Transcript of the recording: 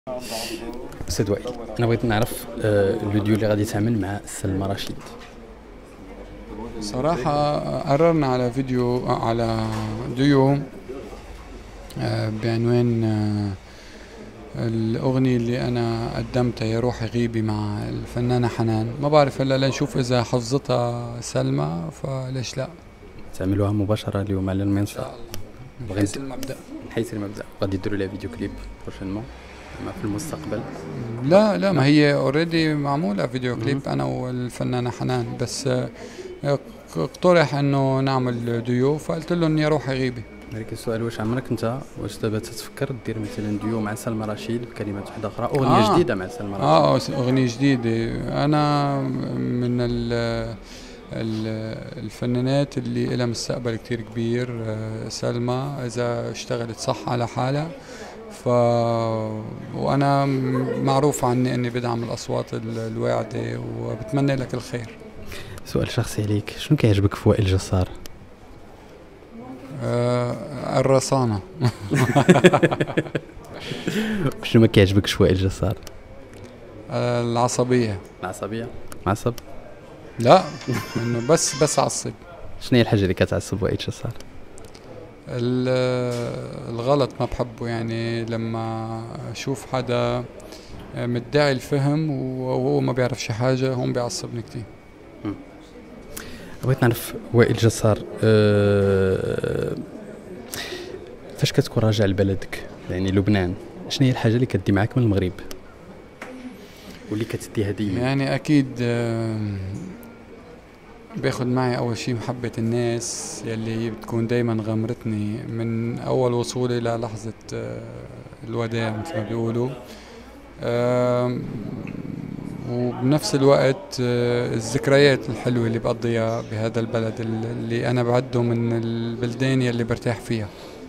أستاذ وائل، أنا بغيت نعرف الفيديو اللي غادي تعمل مع سلمى رشيد. صراحة قررنا على فيديو على ديو بعنوان الأغنية اللي أنا قدمتها يا روحي غيبي مع الفنانة حنان. ما بعرف هلا لنشوف إذا حفظتها سلمى، فليش لا. تعملوها مباشرة اليوم على إن المنصة؟ شاء الله من حيث المبدأ. من حيث المبدأ غادي ديروا لها فيديو كليب بروشينمون في المستقبل؟ لا ما هي اوريدي معمولة فيديو كليب أنا والفنانة حنان، بس اقترح إنه نعمل ديو، فقلت لهم يا روحي غيبي. هذيك السؤال، واش دابا تتفكر دير مثلا ديو مع سلمى رشيد بكلمات واحدة أخرى، أغنية جديدة مع سلمى رشيد؟ أغنية جديدة. أنا من الفنانات اللي لها مستقبل كتير كبير. سلمى إذا اشتغلت صح على حالها، وأنا معروف عني أني بدعم الأصوات الواعدة وبتمنى لك الخير. سؤال شخصي عليك، شنو كيعجبك في وائل جسار؟ الرصانة. شنو ما كيعجبكش في وائل جسار؟ العصبية. العصبية؟ معصب؟ لا، انه بس عصب. شنو هي الحاجة اللي كتعصب وائل جسار؟ الغلط ما بحبه، يعني لما اشوف حدا مدعي الفهم وهو ما بيعرف شي حاجة، هون بيعصبني كتير. بغيت نعرف وائل جسار، فاش كتكون راجع لبلدك يعني لبنان، شنو هي الحاجة اللي كدي معاك من المغرب واللي كتديها ديما؟ يعني اكيد باخد معي اول شي محبة الناس يلي بتكون دايما غمرتني من اول وصولي للحظة الوداع مثل ما بيقولوا. وبنفس الوقت الذكريات الحلوة اللي بقضيها بهذا البلد اللي أنا بعده من البلدان يلي برتاح فيها.